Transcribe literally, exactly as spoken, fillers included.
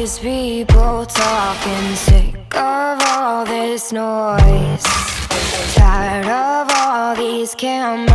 these people talking, sick of all this noise, tired of all these cameras.